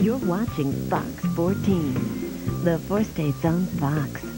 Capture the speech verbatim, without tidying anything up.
You're watching Fox fourteen. The four states on Fox.